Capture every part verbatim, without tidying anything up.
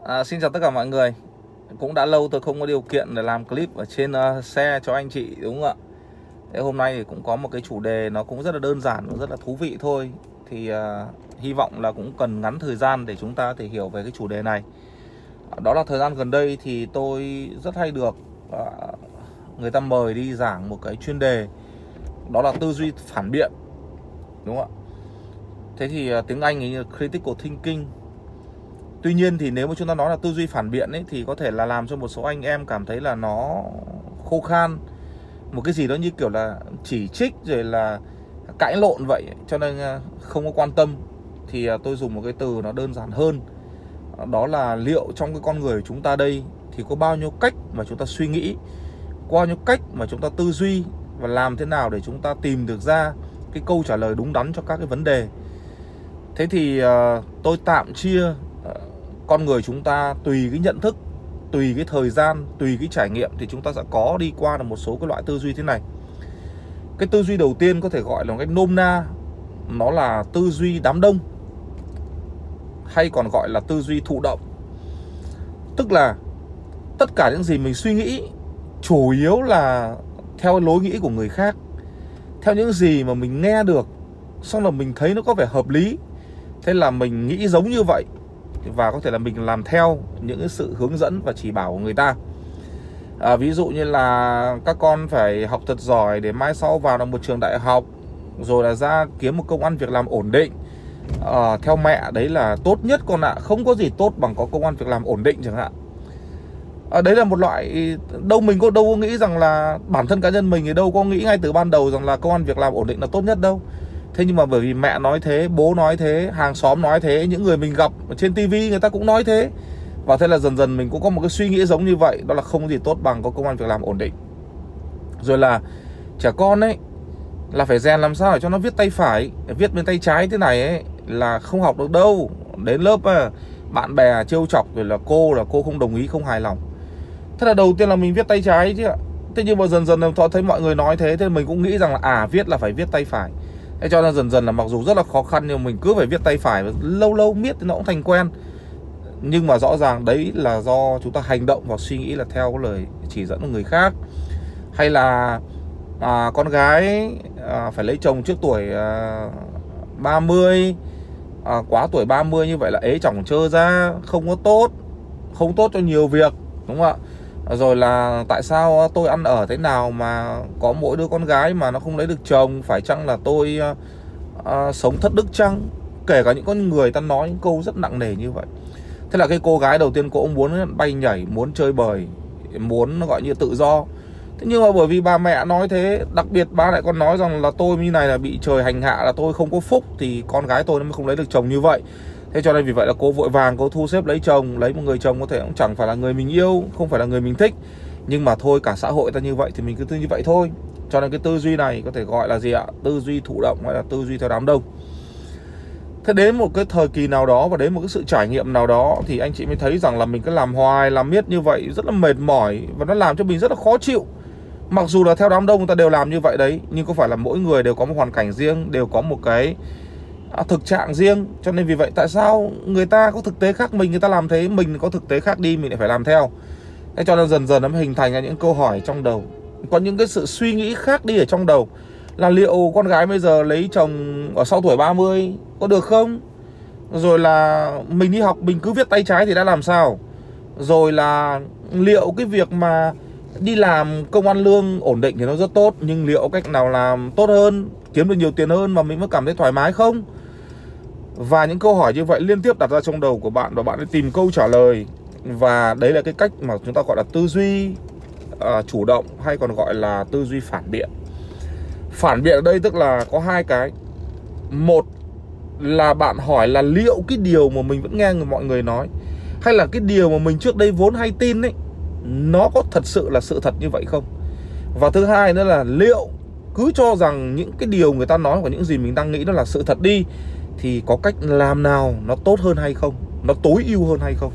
À, xin chào tất cả mọi người. Cũng đã lâu tôi không có điều kiện để làm clip ở trên uh, xe cho anh chị, đúng không ạ? Thế hôm nay thì cũng có một cái chủ đề nó cũng rất là đơn giản và rất là thú vị thôi. Thì uh, hy vọng là cũng cần ngắn thời gian để chúng ta có thể hiểu về cái chủ đề này. Đó là thời gian gần đây thì tôi rất hay được uh, người ta mời đi giảng một cái chuyên đề, đó là tư duy phản biện, đúng không ạ? Thế thì uh, tiếng Anh thì như là critical thinking. Tuy nhiên thì nếu mà chúng ta nói là tư duy phản biện ấy, thì có thể là làm cho một số anh em cảm thấy là nó khô khan, một cái gì đó như kiểu là chỉ trích rồi là cãi lộn vậy, cho nên không có quan tâm. Thì tôi dùng một cái từ nó đơn giản hơn, đó là liệu trong cái con người của chúng ta đây thì có bao nhiêu cách mà chúng ta suy nghĩ, có bao nhiêu cách mà chúng ta tư duy, và làm thế nào để chúng ta tìm được ra cái câu trả lời đúng đắn cho các cái vấn đề. Thế thì uh, tôi tạm chia uh, con người chúng ta tùy cái nhận thức, tùy cái thời gian, tùy cái trải nghiệm thì chúng ta sẽ có đi qua được một số cái loại tư duy thế này. Cái tư duy đầu tiên có thể gọi là một cách nôm na, nó là tư duy đám đông, hay còn gọi là tư duy thụ động. Tức là tất cả những gì mình suy nghĩ chủ yếu là theo lối nghĩ của người khác, theo những gì mà mình nghe được, xong là mình thấy nó có vẻ hợp lý, thế là mình nghĩ giống như vậy, và có thể là mình làm theo những cái sự hướng dẫn và chỉ bảo của người ta. à, Ví dụ như là các con phải học thật giỏi để mai sau vào được một trường đại học, rồi là ra kiếm một công ăn việc làm ổn định. à, Theo mẹ đấy là tốt nhất con ạ, à. Không có gì tốt bằng có công ăn việc làm ổn định chẳng hạn. à, Đấy là một loại, đâu mình có đâu có nghĩ rằng là bản thân cá nhân mình thì đâu có nghĩ ngay từ ban đầu rằng là công ăn việc làm ổn định là tốt nhất đâu. Thế nhưng mà bởi vì mẹ nói thế, bố nói thế, hàng xóm nói thế, những người mình gặp trên tivi người ta cũng nói thế, và thế là dần dần mình cũng có một cái suy nghĩ giống như vậy, đó là không có gì tốt bằng có công ăn việc làm ổn định. Rồi là trẻ con ấy là phải rèn làm sao để cho nó viết tay phải, viết bên tay trái thế này ấy là không học được đâu. Đến lớp à, bạn bè trêu chọc rồi là cô là cô không đồng ý, không hài lòng. Thế là đầu tiên là mình viết tay trái chứ ạ. Thế nhưng mà dần dần là thấy mọi người nói thế, thế mình cũng nghĩ rằng là à viết là phải viết tay phải. Thế cho nên dần dần là mặc dù rất là khó khăn nhưng mình cứ phải viết tay phải, và lâu lâu miết thì nó cũng thành quen. Nhưng mà rõ ràng đấy là do chúng ta hành động và suy nghĩ là theo cái lời chỉ dẫn của người khác. Hay là à, con gái à, phải lấy chồng trước tuổi à, ba mươi, à, quá tuổi ba mươi như vậy là ế chồng chơ ra, không có tốt, không tốt cho nhiều việc, đúng không ạ? Rồi là tại sao tôi ăn ở thế nào mà có mỗi đứa con gái mà nó không lấy được chồng, phải chăng là tôi uh, uh, sống thất đức chăng? Kể cả những con người ta nói những câu rất nặng nề như vậy. Thế là cái cô gái đầu tiên cô cũng muốn bay nhảy, muốn chơi bời, muốn gọi như tự do. Thế nhưng mà bởi vì bà mẹ nói thế, đặc biệt bà lại còn nói rằng là tôi như này là bị trời hành hạ, là tôi không có phúc, thì con gái tôi nó mới không lấy được chồng như vậy. Thế cho nên vì vậy là cô vội vàng cô thu xếp lấy chồng, lấy một người chồng có thể cũng chẳng phải là người mình yêu, không phải là người mình thích, nhưng mà thôi cả xã hội ta như vậy thì mình cứ tư như vậy thôi. Cho nên cái tư duy này có thể gọi là gì ạ? Tư duy thụ động hay là tư duy theo đám đông. Thế đến một cái thời kỳ nào đó và đến một cái sự trải nghiệm nào đó thì anh chị mới thấy rằng là mình cứ làm hoài, làm miết như vậy rất là mệt mỏi, và nó làm cho mình rất là khó chịu. Mặc dù là theo đám đông người ta đều làm như vậy đấy, nhưng có phải là mỗi người đều có một hoàn cảnh riêng, đều có một cái À, thực trạng riêng. Cho nên vì vậy tại sao người ta có thực tế khác mình, người ta làm thế, mình có thực tế khác đi, mình lại phải làm theo. Thế cho nên dần dần nó mới hình thành ra những câu hỏi trong đầu, có những cái sự suy nghĩ khác đi ở trong đầu, là liệu con gái bây giờ lấy chồng ở sau tuổi ba mươi có được không? Rồi là mình đi học mình cứ viết tay trái thì đã làm sao? Rồi là liệu cái việc mà đi làm công ăn lương ổn định thì nó rất tốt, nhưng liệu cách nào làm tốt hơn, kiếm được nhiều tiền hơn mà mình mới cảm thấy thoải mái không? Và những câu hỏi như vậy liên tiếp đặt ra trong đầu của bạn, và bạn đi tìm câu trả lời. Và đấy là cái cách mà chúng ta gọi là tư duy uh, chủ động, hay còn gọi là tư duy phản biện. Phản biện ở đây tức là có hai cái. Một là bạn hỏi là liệu cái điều mà mình vẫn nghe người mọi người nói, hay là cái điều mà mình trước đây vốn hay tin ấy, nó có thật sự là sự thật như vậy không? Và thứ hai nữa là liệu cứ cho rằng những cái điều người ta nói và những gì mình đang nghĩ đó là sự thật đi, thì có cách làm nào nó tốt hơn hay không, nó tối ưu hơn hay không?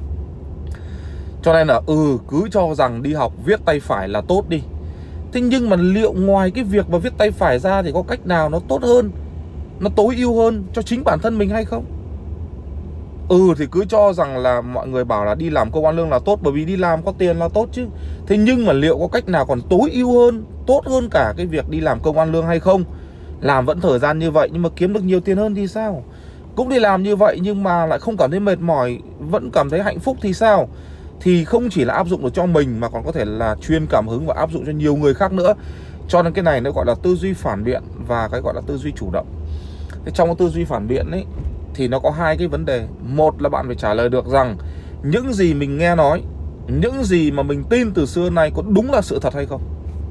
Cho nên là ừ cứ cho rằng đi học viết tay phải là tốt đi. Thế nhưng mà liệu ngoài cái việc mà viết tay phải ra thì có cách nào nó tốt hơn, nó tối ưu hơn cho chính bản thân mình hay không? Ừ thì cứ cho rằng là mọi người bảo là đi làm công ăn lương là tốt, bởi vì đi làm có tiền là tốt chứ. Thế nhưng mà liệu có cách nào còn tối ưu hơn, tốt hơn cả cái việc đi làm công ăn lương hay không? Làm vẫn thời gian như vậy nhưng mà kiếm được nhiều tiền hơn thì sao? Cũng đi làm như vậy nhưng mà lại không cảm thấy mệt mỏi, vẫn cảm thấy hạnh phúc thì sao? Thì không chỉ là áp dụng được cho mình mà còn có thể là truyền cảm hứng và áp dụng cho nhiều người khác nữa. Cho nên cái này nó gọi là tư duy phản biện và cái gọi là tư duy chủ động. Thế trong cái tư duy phản biện ấy thì nó có hai cái vấn đề. Một là bạn phải trả lời được rằng những gì mình nghe nói, những gì mà mình tin từ xưa nay có đúng là sự thật hay không.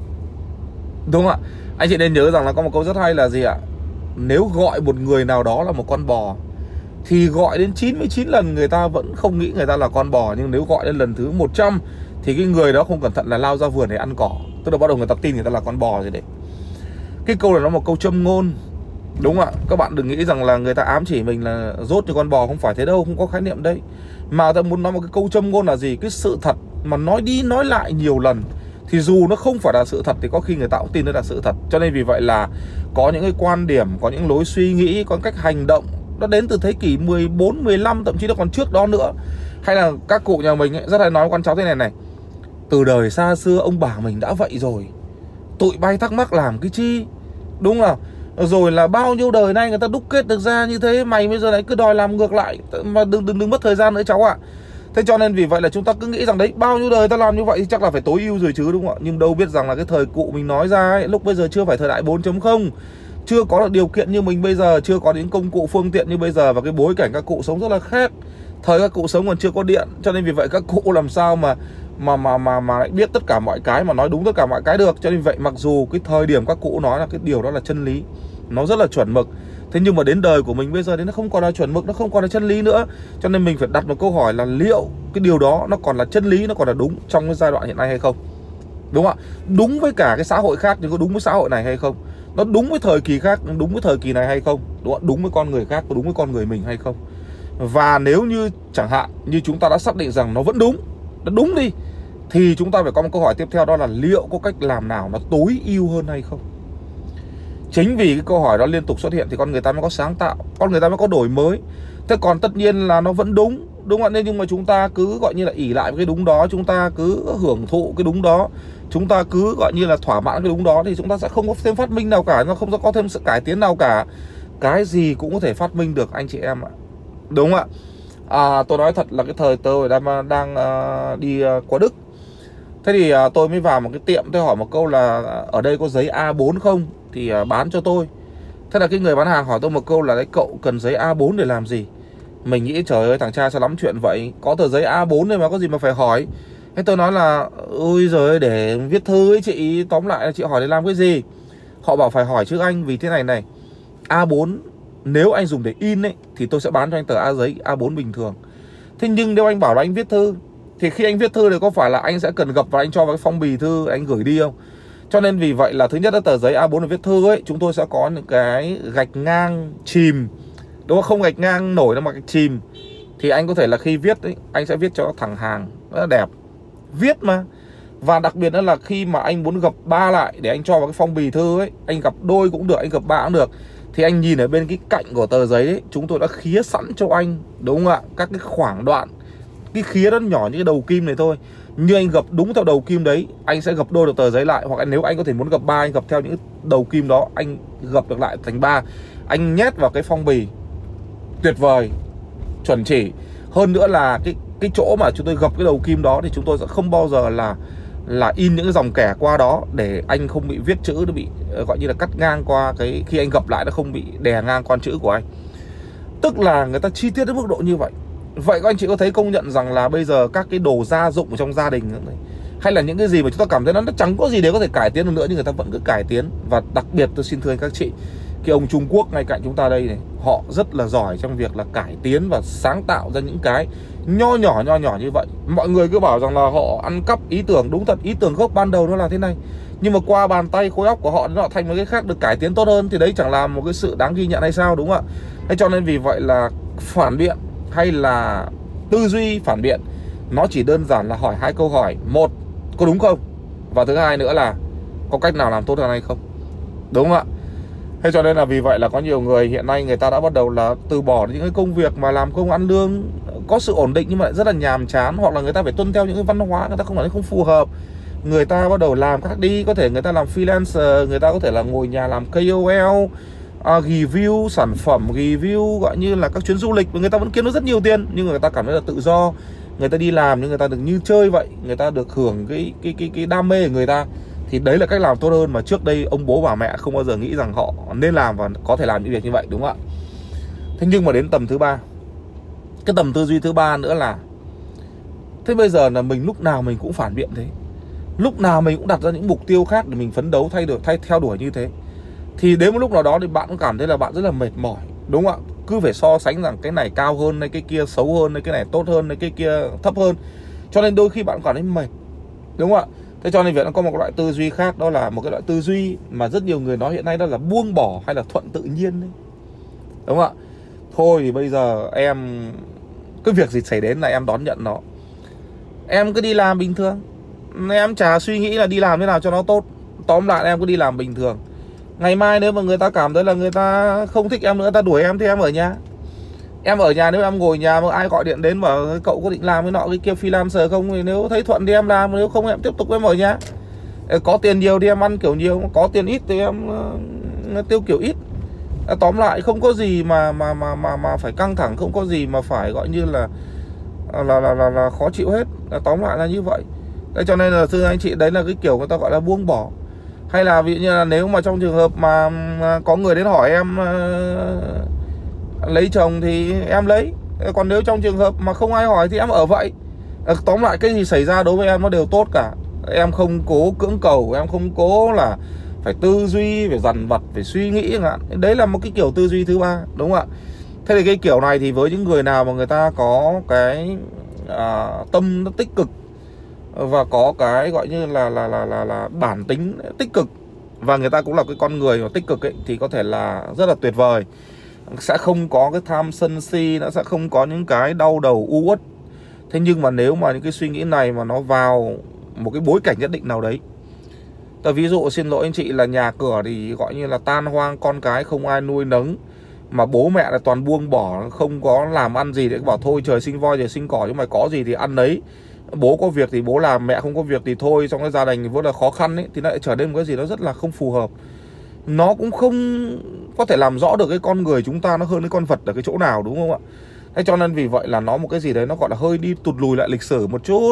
Đúng không ạ? Anh chị nên nhớ rằng là có một câu rất hay là gì ạ? Nếu gọi một người nào đó là một con bò thì gọi đến chín mươi chín lần người ta vẫn không nghĩ người ta là con bò. Nhưng nếu gọi đến lần thứ một trăm thì cái người đó không cẩn thận là lao ra vườn để ăn cỏ. Tức là bắt đầu người ta tin người ta là con bò rồi đấy. Cái câu này nó một câu châm ngôn. Đúng ạ, các bạn đừng nghĩ rằng là người ta ám chỉ mình là dốt như con bò, không phải thế đâu, không có khái niệm đấy. Mà ta muốn nói một cái câu châm ngôn là gì? Cái sự thật mà nói đi nói lại nhiều lần thì dù nó không phải là sự thật thì có khi người ta cũng tin nó là sự thật. Cho nên vì vậy là có những cái quan điểm, có những lối suy nghĩ, có cách hành động nó đến từ thế kỷ mười bốn, mười lăm, thậm chí nó còn trước đó nữa. Hay là các cụ nhà mình ấy, rất hay nói với con cháu thế này này: từ đời xa xưa ông bà mình đã vậy rồi, tụi bay thắc mắc làm cái chi. Đúng không? Rồi là bao nhiêu đời nay người ta đúc kết được ra như thế, mày bây giờ lại cứ đòi làm ngược lại. Mà đừng đừng đừng mất thời gian nữa cháu ạ. À. Thế cho nên vì vậy là chúng ta cứ nghĩ rằng đấy, bao nhiêu đời ta làm như vậy thì chắc là phải tối ưu rồi chứ, đúng không ạ? Nhưng đâu biết rằng là cái thời cụ mình nói ra ấy, lúc bây giờ chưa phải thời đại bốn chấm không, chưa có được điều kiện như mình bây giờ, chưa có những công cụ phương tiện như bây giờ, và cái bối cảnh các cụ sống rất là khác. Thời các cụ sống còn chưa có điện, cho nên vì vậy các cụ làm sao mà mà mà mà mà lại biết tất cả mọi cái, mà nói đúng tất cả mọi cái được. Cho nên vậy mặc dù cái thời điểm các cụ nói là cái điều đó là chân lý, nó rất là chuẩn mực, thế nhưng mà đến đời của mình bây giờ thì nó không còn là chuẩn mực, nó không còn là chân lý nữa. Cho nên mình phải đặt một câu hỏi là liệu cái điều đó nó còn là chân lý, nó còn là đúng trong cái giai đoạn hiện nay hay không. Đúng không ạ? Đúng với cả cái xã hội khác nhưng có đúng với xã hội này hay không? Nó đúng với thời kỳ khác nhưng đúng với thời kỳ này hay không? Đúng không? Đúng với con người khác có đúng với con người mình hay không? Và nếu như chẳng hạn như chúng ta đã xác định rằng nó vẫn đúng, nó đúng đi, thì chúng ta phải có một câu hỏi tiếp theo, đó là liệu có cách làm nào nó tối ưu hơn hay không. Chính vì cái câu hỏi đó liên tục xuất hiện thì con người ta mới có sáng tạo, con người ta mới có đổi mới. Thế còn tất nhiên là nó vẫn đúng, đúng không ạ? Nên nhưng mà chúng ta cứ gọi như là ỷ lại với cái đúng đó, chúng ta cứ hưởng thụ cái đúng đó, chúng ta cứ gọi như là thỏa mãn cái đúng đó, thì chúng ta sẽ không có thêm phát minh nào cả, nó không có thêm sự cải tiến nào cả. Cái gì cũng có thể phát minh được anh chị em ạ. Đúng không ạ? À, tôi nói thật là cái thời tôi đang, đang uh, đi uh, qua Đức. Thế thì uh, tôi mới vào một cái tiệm, tôi hỏi một câu là ở đây có giấy A bốn không? Thì uh, bán cho tôi. Thế là cái người bán hàng hỏi tôi một câu là đấy, cậu cần giấy A bốn để làm gì? Mình nghĩ trời ơi thằng cha sao lắm chuyện vậy, có tờ giấy A bốn này mà có gì mà phải hỏi. Thế tôi nói là ôi giời, để viết thư ấy chị, tóm lại là chị hỏi để làm cái gì? Họ bảo phải hỏi chứ anh, vì thế này này, A bốn nếu anh dùng để in ấy thì tôi sẽ bán cho anh tờ A giấy A bốn bình thường. Thế nhưng nếu anh bảo là anh viết thư thì khi anh viết thư thì có phải là anh sẽ cần gập và anh cho vào cái phong bì thư anh gửi đi không? Cho nên vì vậy là thứ nhất là tờ giấy A bốn để viết thư ấy, chúng tôi sẽ có những cái gạch ngang chìm, đúng không? Không gạch ngang nổi đâu mà gạch chìm. Thì anh có thể là khi viết ấy, anh sẽ viết cho thẳng hàng rất là đẹp, viết mà. Và đặc biệt nữa là khi mà anh muốn gập ba lại để anh cho vào cái phong bì thư ấy, anh gập đôi cũng được, anh gập ba cũng được, thì anh nhìn ở bên cái cạnh của tờ giấy ấy, chúng tôi đã khía sẵn cho anh, đúng không ạ? Các cái khoảng đoạn, cái khía đó nhỏ như cái đầu kim này thôi, như anh gập đúng theo đầu kim đấy, anh sẽ gập đôi được tờ giấy lại. Hoặc nếu anh có thể muốn gập ba, anh gập theo những đầu kim đó, anh gập được lại thành ba, anh nhét vào cái phong bì. Tuyệt vời, chuẩn chỉ. Hơn nữa là cái cái chỗ mà chúng tôi gập cái đầu kim đó thì chúng tôi sẽ không bao giờ là là in những cái dòng kẻ qua đó, để anh không bị viết chữ nó bị gọi như là cắt ngang qua cái, khi anh gập lại nó không bị đè ngang con chữ của anh. Tức là người ta chi tiết đến mức độ như vậy. Vậy các anh chị có thấy công nhận rằng là bây giờ các cái đồ gia dụng trong gia đình ấy, hay là những cái gì mà chúng ta cảm thấy nó chẳng có gì để có thể cải tiến được nữa, nhưng người ta vẫn cứ cải tiến. Và đặc biệt tôi xin thưa anh các chị, cái ông Trung Quốc ngay cạnh chúng ta đây này, họ rất là giỏi trong việc là cải tiến và sáng tạo ra những cái nho nhỏ nho nhỏ như vậy. Mọi người cứ bảo rằng là họ ăn cắp ý tưởng, đúng thật, ý tưởng gốc ban đầu nó là thế này, nhưng mà qua bàn tay khối óc của họ nó thành một cái khác, được cải tiến tốt hơn, thì đấy chẳng là một cái sự đáng ghi nhận hay sao, đúng không ạ? Thế cho nên vì vậy là phản biện hay là tư duy phản biện nó chỉ đơn giản là hỏi hai câu hỏi: một, có đúng không? Và thứ hai nữa là có cách nào làm tốt hơn hay không, đúng không ạ? Thế cho nên là vì vậy là có nhiều người hiện nay người ta đã bắt đầu là từ bỏ những cái công việc mà làm công ăn lương có sự ổn định nhưng mà lại rất là nhàm chán, hoặc là người ta phải tuân theo những cái văn hóa người ta không phải không phù hợp. Người ta bắt đầu làm khác đi, có thể người ta làm freelancer, người ta có thể là ngồi nhà làm K O L, uh, review sản phẩm, review gọi như là các chuyến du lịch, và người ta vẫn kiếm được rất nhiều tiền, nhưng người ta cảm thấy là tự do. Người ta đi làm nhưng người ta được như chơi vậy, người ta được hưởng cái cái cái cái đam mê của người ta. Thì đấy là cách làm tốt hơn mà trước đây ông bố bà mẹ không bao giờ nghĩ rằng họ nên làm và có thể làm những việc như vậy, đúng không ạ? Thế nhưng mà đến tầm thứ ba, cái tầm tư duy thứ ba nữa là thế bây giờ là mình lúc nào mình cũng phản biện thế, lúc nào mình cũng đặt ra những mục tiêu khác để mình phấn đấu thay đổi thay theo đuổi như thế, thì đến một lúc nào đó thì bạn cũng cảm thấy là bạn rất là mệt mỏi, đúng không ạ? Cứ phải so sánh rằng cái này cao hơn, hay cái kia xấu hơn, hay cái này tốt hơn, hay cái kia thấp hơn, cho nên đôi khi bạn cảm thấy mệt, đúng không ạ? Thế cho nên việc nó có một loại tư duy khác, đó là một cái loại tư duy mà rất nhiều người nói hiện nay, đó là buông bỏ hay là thuận tự nhiên đấy, đúng không ạ? Thôi thì bây giờ em cái việc gì xảy đến là em đón nhận nó, em cứ đi làm bình thường, em chả suy nghĩ là đi làm thế nào cho nó tốt. Tóm lại em cứ đi làm bình thường. Ngày mai nếu mà người ta cảm thấy là người ta không thích em nữa, ta đuổi em, thì em ở nhà. Em ở nhà, nếu em ngồi nhà mà ai gọi điện đến bảo cậu có định làm cái nọ cái kia freelancer không, thì nếu thấy thuận thì em làm, nếu không em tiếp tục em ở nhà. Có tiền nhiều thì em ăn kiểu nhiều, có tiền ít thì em uh, tiêu kiểu ít. Tóm lại không có gì mà mà mà mà mà phải căng thẳng, không có gì mà phải gọi như là là là là, là khó chịu hết. Tóm lại là như vậy. Thế cho nên là thưa anh chị, đấy là cái kiểu người ta gọi là buông bỏ. Hay là ví dụ như là nếu mà trong trường hợp mà có người đến hỏi em uh, lấy chồng thì em lấy. Còn nếu trong trường hợp mà không ai hỏi thì em ở vậy. Tóm lại cái gì xảy ra đối với em nó đều tốt cả. Em không cố cưỡng cầu, em không cố là phải tư duy, phải dằn vặt, phải suy nghĩ chẳng hạn. Đấy là một cái kiểu tư duy thứ ba, đúng không ạ? Thế thì cái kiểu này thì với những người nào mà người ta có cái à, tâm nó tích cực và có cái gọi như là là là là, là bản tính tích cực, và người ta cũng là cái con người mà tích cực ấy, thì có thể là rất là tuyệt vời. Sẽ không có cái tham sân si, nó sẽ không có những cái đau đầu u uất. Thế nhưng mà nếu mà những cái suy nghĩ này mà nó vào một cái bối cảnh nhất định nào đấy, ta ví dụ xin lỗi anh chị là nhà cửa thì gọi như là tan hoang, con cái không ai nuôi nấng, mà bố mẹ là toàn buông bỏ, không có làm ăn gì để bảo thôi trời sinh voi trời sinh cỏ, nhưng mà có gì thì ăn đấy. Bố có việc thì bố làm, mẹ không có việc thì thôi. Trong cái gia đình vô là khó khăn ấy, thì nó lại trở nên một cái gì đó rất là không phù hợp. Nó cũng không có thể làm rõ được cái con người chúng ta nó hơn cái con vật ở cái chỗ nào, đúng không ạ? Thế cho nên vì vậy là nó một cái gì đấy nó gọi là hơi đi tụt lùi lại lịch sử một chút,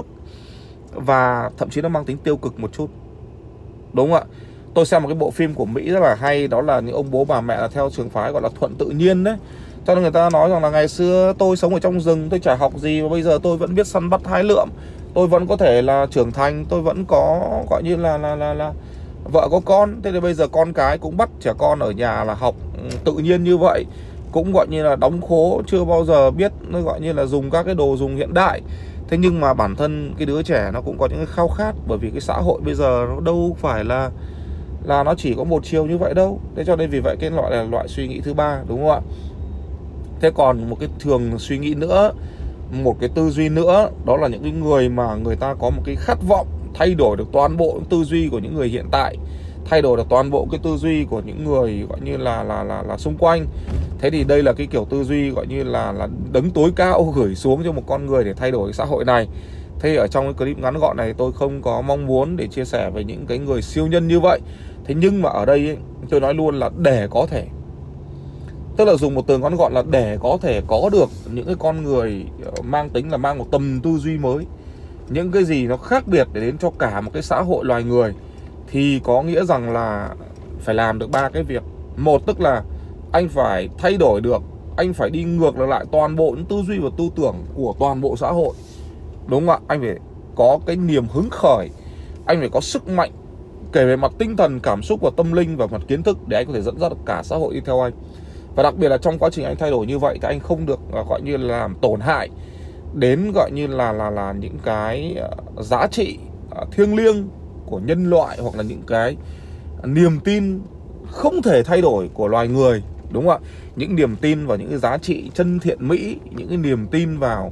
và thậm chí nó mang tính tiêu cực một chút, đúng không ạ? Tôi xem một cái bộ phim của Mỹ rất là hay, đó là những ông bố bà mẹ là theo trường phái gọi là thuận tự nhiên đấy. Cho nên người ta nói rằng là ngày xưa tôi sống ở trong rừng, tôi chả học gì, và bây giờ tôi vẫn biết săn bắt hái lượm, tôi vẫn có thể là trưởng thành, tôi vẫn có gọi như là là là, là vợ có con. Thế thì bây giờ con cái cũng bắt trẻ con ở nhà là học tự nhiên như vậy, cũng gọi như là đóng khố, chưa bao giờ biết nó gọi như là dùng các cái đồ dùng hiện đại. Thế nhưng mà bản thân cái đứa trẻ nó cũng có những cái khao khát, bởi vì cái xã hội bây giờ nó đâu phải là là nó chỉ có một chiều như vậy đâu. Thế cho nên vì vậy cái loại là loại suy nghĩ thứ ba, đúng không ạ? Thế còn một cái thường suy nghĩ nữa, một cái tư duy nữa, đó là những cái người mà người ta có một cái khát vọng thay đổi được toàn bộ tư duy của những người hiện tại, thay đổi được toàn bộ cái tư duy của những người gọi như là là là, là xung quanh. Thế thì đây là cái kiểu tư duy gọi như là là đấng tối cao gửi xuống cho một con người để thay đổi cái xã hội này. Thế ở trong cái clip ngắn gọn này tôi không có mong muốn để chia sẻ về những cái người siêu nhân như vậy. Thế nhưng mà ở đây ấy, tôi nói luôn là để có thể, tức là dùng một từ ngắn gọn là để có thể có được những cái con người mang tính là mang một tầm tư duy mới, những cái gì nó khác biệt để đến cho cả một cái xã hội loài người, thì có nghĩa rằng là phải làm được ba cái việc. Một, tức là anh phải thay đổi được, anh phải đi ngược lại toàn bộ những tư duy và tư tưởng của toàn bộ xã hội, đúng không ạ? Anh phải có cái niềm hứng khởi, anh phải có sức mạnh kể về mặt tinh thần, cảm xúc và tâm linh và mặt kiến thức để anh có thể dẫn dắt được cả xã hội đi theo anh. Và đặc biệt là trong quá trình anh thay đổi như vậy thì anh không được gọi như là làm tổn hại đến gọi như là là là những cái giá trị thiêng liêng của nhân loại, hoặc là những cái niềm tin không thể thay đổi của loài người, đúng không ạ? Những niềm tin vào những cái giá trị chân thiện mỹ, những cái niềm tin vào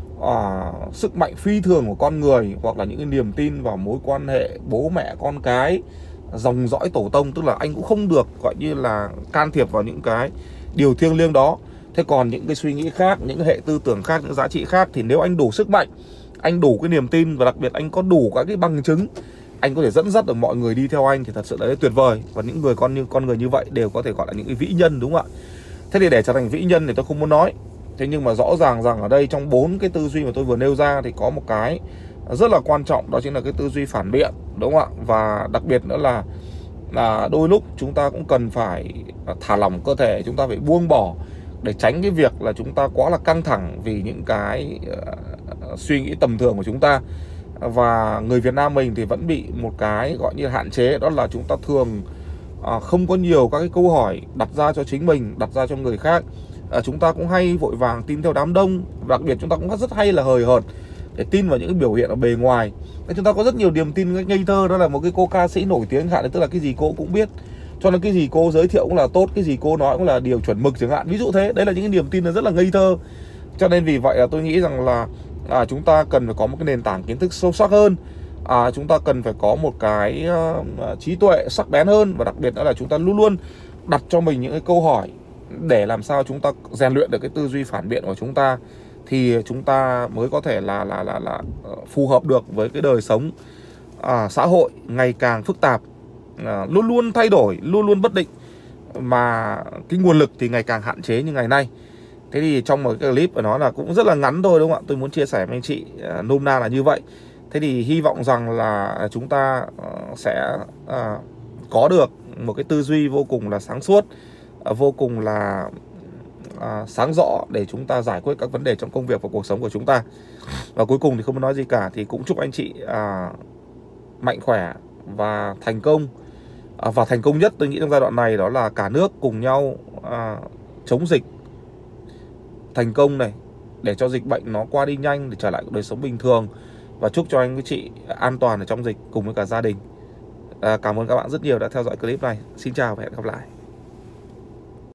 uh, sức mạnh phi thường của con người, hoặc là những cái niềm tin vào mối quan hệ bố mẹ con cái, dòng dõi tổ tông, tức là anh cũng không được gọi như là can thiệp vào những cái điều thiêng liêng đó. Thế còn những cái suy nghĩ khác, những hệ tư tưởng khác, những giá trị khác, thì nếu anh đủ sức mạnh, anh đủ cái niềm tin, và đặc biệt anh có đủ các cái bằng chứng, anh có thể dẫn dắt được mọi người đi theo anh, thì thật sự là tuyệt vời. Và những người con như con người như vậy đều có thể gọi là những cái vĩ nhân, đúng không ạ? Thế thì để trở thành vĩ nhân thì tôi không muốn nói. Thế nhưng mà rõ ràng rằng ở đây trong bốn cái tư duy mà tôi vừa nêu ra thì có một cái rất là quan trọng, đó chính là cái tư duy phản biện, đúng không ạ? Và đặc biệt nữa là là đôi lúc chúng ta cũng cần phải thả lỏng cơ thể, chúng ta phải buông bỏ để tránh cái việc là chúng ta quá là căng thẳng vì những cái uh, suy nghĩ tầm thường của chúng ta. Và người Việt Nam mình thì vẫn bị một cái gọi như là hạn chế, đó là chúng ta thường uh, không có nhiều các cái câu hỏi đặt ra cho chính mình, đặt ra cho người khác. uh, Chúng ta cũng hay vội vàng tin theo đám đông, đặc biệt chúng ta cũng rất hay là hời hợt để tin vào những cái biểu hiện ở bề ngoài. Nên chúng ta có rất nhiều niềm tin ngây thơ, đó là một cái cô ca sĩ nổi tiếng hạn, tức là cái gì cô cũng biết, cho nên cái gì cô giới thiệu cũng là tốt, cái gì cô nói cũng là điều chuẩn mực chẳng hạn, ví dụ thế. Đấy là những cái niềm tin rất là ngây thơ. Cho nên vì vậy là tôi nghĩ rằng là à, chúng ta cần phải có một cái nền tảng kiến thức sâu sắc hơn, à, chúng ta cần phải có một cái uh, trí tuệ sắc bén hơn, và đặc biệt nữa là chúng ta luôn luôn đặt cho mình những cái câu hỏi để làm sao chúng ta rèn luyện được cái tư duy phản biện của chúng ta, thì chúng ta mới có thể là là là là phù hợp được với cái đời sống à, xã hội ngày càng phức tạp, à, luôn luôn thay đổi, luôn luôn bất định, mà cái nguồn lực thì ngày càng hạn chế như ngày nay. Thế thì trong một cái clip của nó là cũng rất là ngắn thôi, đúng không ạ? Tôi muốn chia sẻ với anh chị à, nôm na là như vậy. Thế thì hy vọng rằng là chúng ta uh, sẽ uh, có được một cái tư duy vô cùng là sáng suốt, uh, vô cùng là À, sáng rõ để chúng ta giải quyết các vấn đề trong công việc và cuộc sống của chúng ta. Và cuối cùng thì không muốn nói gì cả, thì cũng chúc anh chị à, mạnh khỏe và thành công. à, Và thành công nhất tôi nghĩ trong giai đoạn này đó là cả nước cùng nhau à, chống dịch thành công này, để cho dịch bệnh nó qua đi nhanh, để trở lại đời sống bình thường. Và chúc cho anh với chị an toàn ở trong dịch cùng với cả gia đình. à, Cảm ơn các bạn rất nhiều đã theo dõi clip này. Xin chào và hẹn gặp lại.